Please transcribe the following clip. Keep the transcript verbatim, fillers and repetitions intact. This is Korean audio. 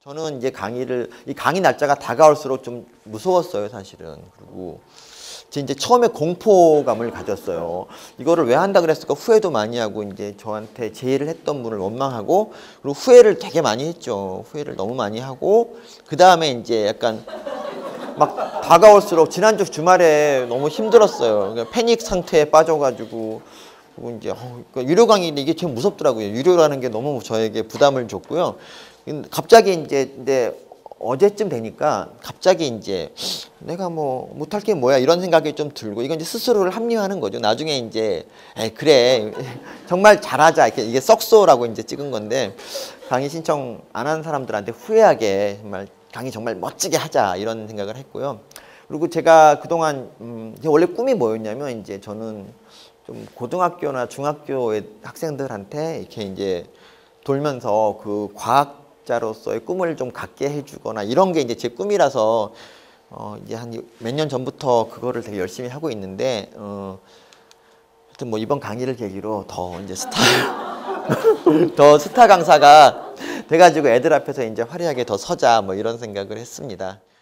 저는 이제 강의를, 이 강의 날짜가 다가올수록 좀 무서웠어요, 사실은. 그리고 이제 처음에 공포감을 가졌어요. 이거를 왜 한다 그랬을까 후회도 많이 하고, 이제 저한테 제의를 했던 분을 원망하고, 그리고 후회를 되게 많이 했죠. 후회를 너무 많이 하고, 그 다음에 이제 약간 막 다가올수록 지난주 주말에 너무 힘들었어요. 그러니까 패닉 상태에 빠져가지고, 그리고 이제 어, 유료 강의인데 이게 제일 무섭더라고요. 유료라는 게 너무 저에게 부담을 줬고요. 갑자기 이제 근데 어제쯤 되니까 갑자기 이제 내가 뭐 못할 게 뭐야 이런 생각이 좀 들고, 이건 이제 스스로를 합리화하는 거죠. 나중에 이제 에이 그래 정말 잘하자 이렇게, 이게 썩소라고 이제 찍은 건데, 강의 신청 안 한 사람들한테 후회하게 정말 강의 정말 멋지게 하자 이런 생각을 했고요. 그리고 제가 그동안 음 원래 꿈이 뭐였냐면, 이제 저는 좀 고등학교나 중학교의 학생들한테 이렇게 이제 돌면서 그 과학자로서의 꿈을 좀 갖게 해주거나 이런 게 이제 제 꿈이라서 어 이제 한 몇 년 전부터 그거를 되게 열심히 하고 있는데, 어 하여튼 뭐 이번 강의를 계기로 더 이제 스타 더 스타 강사가 돼가지고 애들 앞에서 이제 화려하게 더 서자 뭐 이런 생각을 했습니다.